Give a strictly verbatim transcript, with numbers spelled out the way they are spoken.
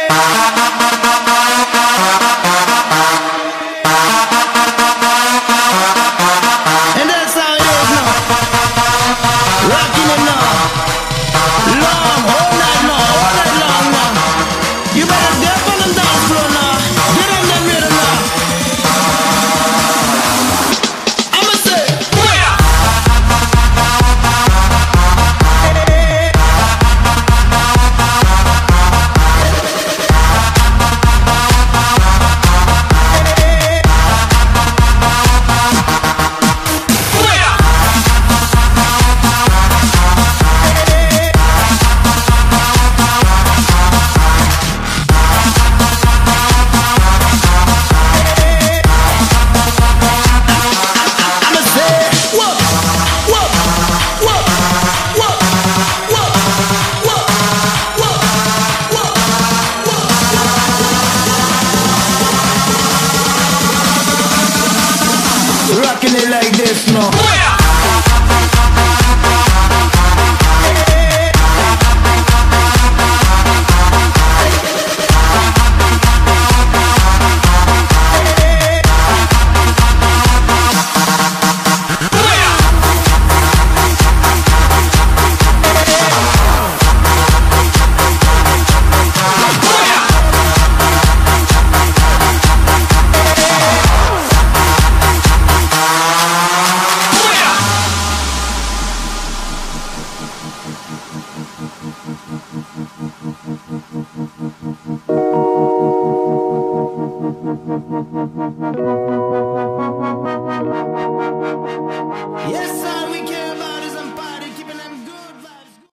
And that's how it is now. Rocking it now. Long, all night long, all night long now. You better get on the dance floor now. Get on that rhythm now. I'ma say, yeah. Rocking it like this, no.